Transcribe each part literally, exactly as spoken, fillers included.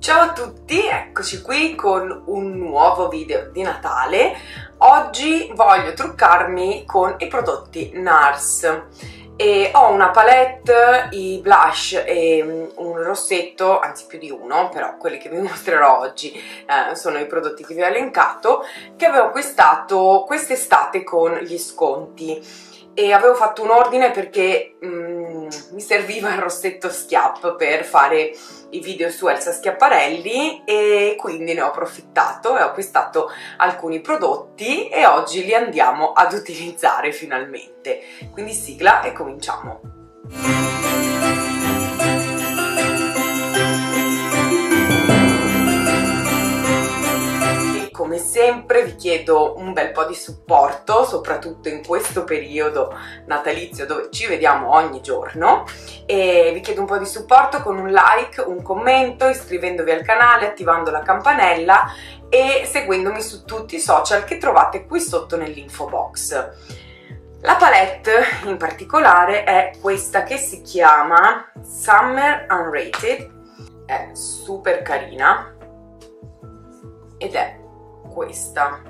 Ciao a tutti, eccoci qui con un nuovo video di Natale. Oggi voglio truccarmi con i prodotti NARS e ho una palette, i blush e un rossetto, anzi più di uno, però quelli che vi mostrerò oggi eh, sono i prodotti che vi ho elencato, che avevo acquistato quest'estate con gli sconti. E avevo fatto un ordine perché mm, mi serviva il rossetto Schiapp per fare i video su Elsa Schiaparelli e quindi ne ho approfittato e ho acquistato alcuni prodotti e oggi li andiamo ad utilizzare finalmente. Quindi sigla e cominciamo. Come sempre vi chiedo un bel po' di supporto, soprattutto in questo periodo natalizio dove ci vediamo ogni giorno, e vi chiedo un po' di supporto con un like, un commento, iscrivendovi al canale, attivando la campanella e seguendomi su tutti i social che trovate qui sotto nell'info box. La palette in particolare è questa che si chiama Summer Unrated, è super carina ed è questa.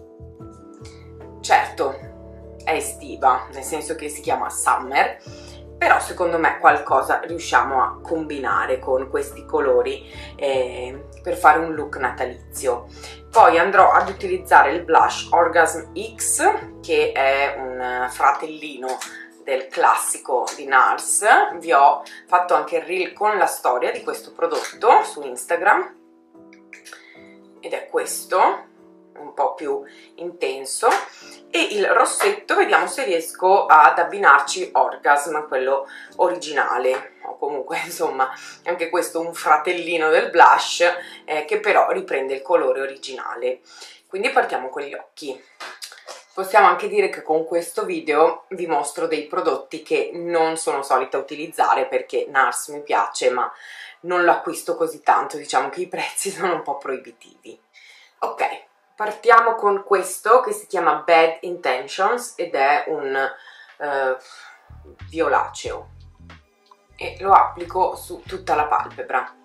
Certo è estiva, nel senso che si chiama Summer, però secondo me qualcosa riusciamo a combinare con questi colori eh, per fare un look natalizio. Poi andrò ad utilizzare il blush Orgasm X, che è un fratellino del classico di NARS. Vi ho fatto anche il reel con la storia di questo prodotto su Instagram ed è questo, un po' più intenso, e il rossetto vediamo se riesco ad abbinarci Orgasm, quello originale, o comunque insomma anche questo un fratellino del blush eh, che però riprende il colore originale. Quindi partiamo con gli occhi. Possiamo anche dire che con questo video vi mostro dei prodotti che non sono solita utilizzare perché NARS mi piace ma non lo acquisto così tanto, diciamo che i prezzi sono un po' proibitivi. Ok, partiamo con questo che si chiama Bad Intentions ed è un eh, violaceo e lo applico su tutta la palpebra.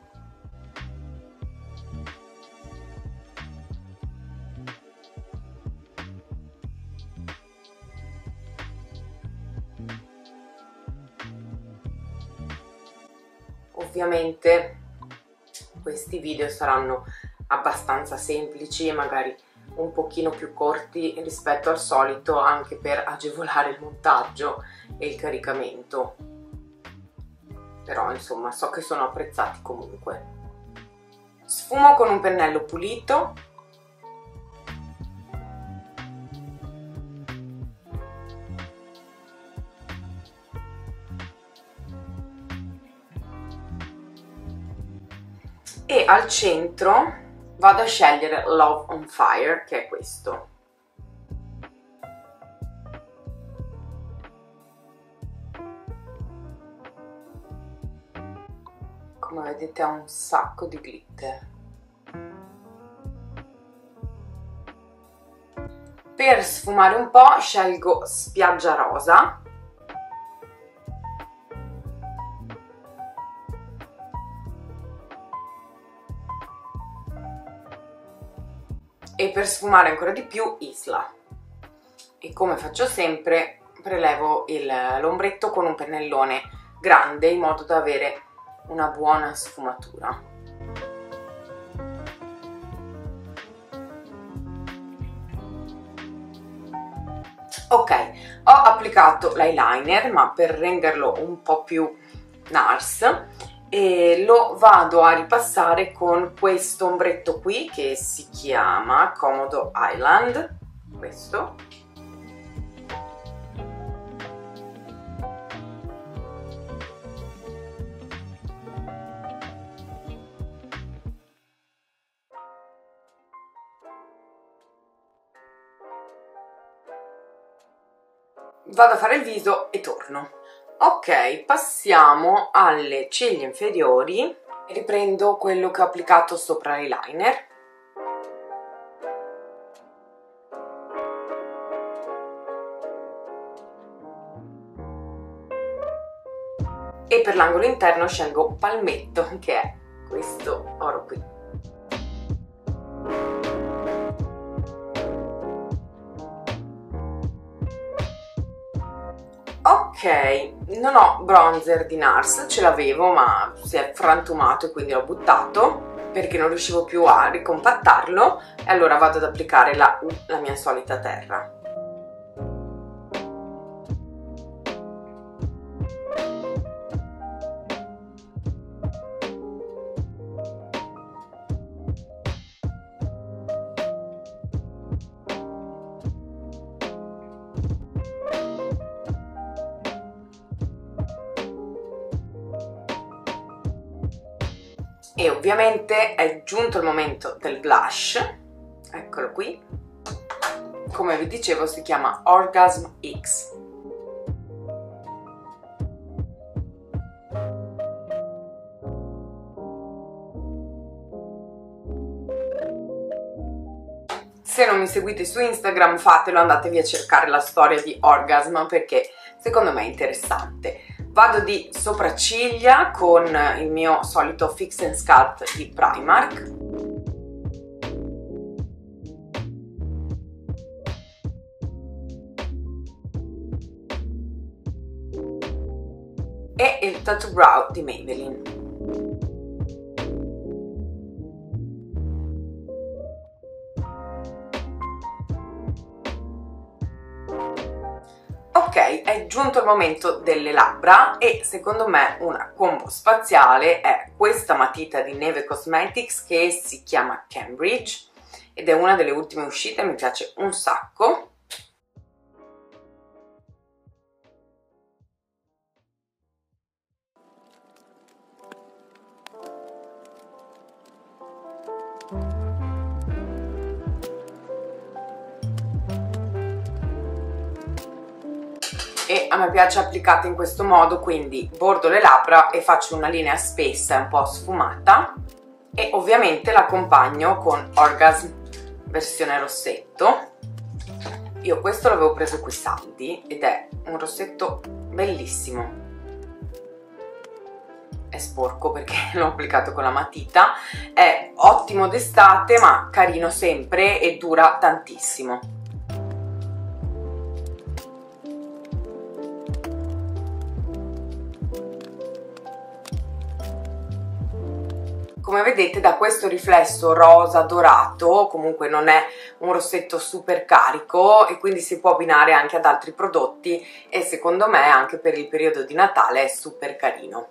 Ovviamente questi video saranno abbastanza semplici e magari un pochino più corti rispetto al solito, anche per agevolare il montaggio e il caricamento, però insomma so che sono apprezzati comunque. Sfumo con un pennello pulito e al centro vado a scegliere Love on Fire, che è questo. Come vedete ha un sacco di glitter. Per sfumare un po' scelgo Spiaggia Rosa. E per sfumare ancora di più Isla. E come faccio sempre prelevo l'ombretto con un pennellone grande in modo da avere una buona sfumatura. Ok, ho applicato l'eyeliner ma per renderlo un po' più NARS e lo vado a ripassare con questo ombretto qui che si chiama Komodo Island, questo. Vado a fare il viso e torno. Ok, passiamo alle ciglia inferiori e riprendo quello che ho applicato sopra l'eyeliner. E per l'angolo interno scelgo Palmetto, che è questo oro qui. Ok, non ho bronzer di NARS, ce l'avevo ma si è frantumato e quindi l'ho buttato perché non riuscivo più a ricompattarlo, e allora vado ad applicare la, la mia solita terra. E ovviamente è giunto il momento del blush, eccolo qui, come vi dicevo si chiama Orgasm X. Se non mi seguite su Instagram fatelo, andatevi a cercare la storia di Orgasm perché secondo me è interessante. Vado di sopracciglia con il mio solito Fix and Sculpt di Primark. E il Tattoo Brow di Maybelline. Ok, è giunto il momento delle labbra e secondo me una combo spaziale è questa matita di Neve Cosmetics che si chiama Cambridge ed è una delle ultime uscite, mi piace un sacco. E a me piace applicata in questo modo, quindi bordo le labbra e faccio una linea spessa un po' sfumata e ovviamente l'accompagno con Orgasm versione rossetto. Io questo l'avevo preso qui Saldi ed è un rossetto bellissimo, è sporco perché l'ho applicato con la matita, è ottimo d'estate ma carino sempre e dura tantissimo. Come vedete da questo riflesso rosa dorato, comunque non è un rossetto super carico e quindi si può abbinare anche ad altri prodotti e secondo me anche per il periodo di Natale è super carino.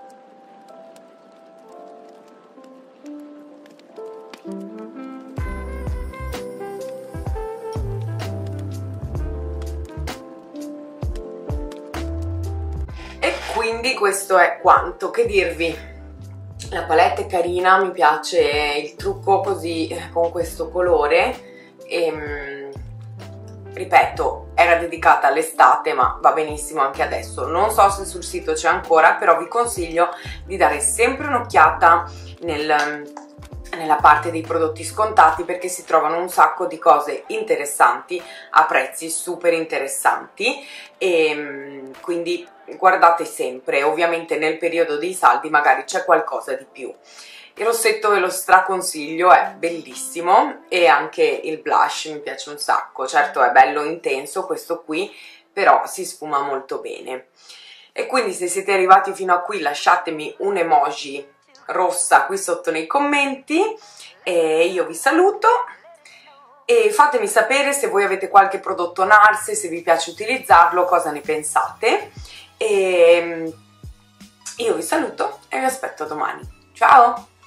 E quindi questo è quanto, che dirvi? La palette è carina, mi piace il trucco così con questo colore e, ripeto, era dedicata all'estate ma va benissimo anche adesso. Non so se sul sito c'è ancora, però vi consiglio di dare sempre un'occhiata nel, nella parte dei prodotti scontati perché si trovano un sacco di cose interessanti a prezzi super interessanti e quindi guardate sempre. Ovviamente nel periodo dei saldi magari c'è qualcosa di più. Il rossetto ve lo straconsiglio, è bellissimo e anche il blush mi piace un sacco. Certo è bello intenso questo qui, però si sfuma molto bene. E quindi se siete arrivati fino a qui lasciatemi un emoji rossa qui sotto nei commenti e io vi saluto. E fatemi sapere se voi avete qualche prodotto NARS, se vi piace utilizzarlo, cosa ne pensate. E io vi saluto e vi aspetto domani. Ciao!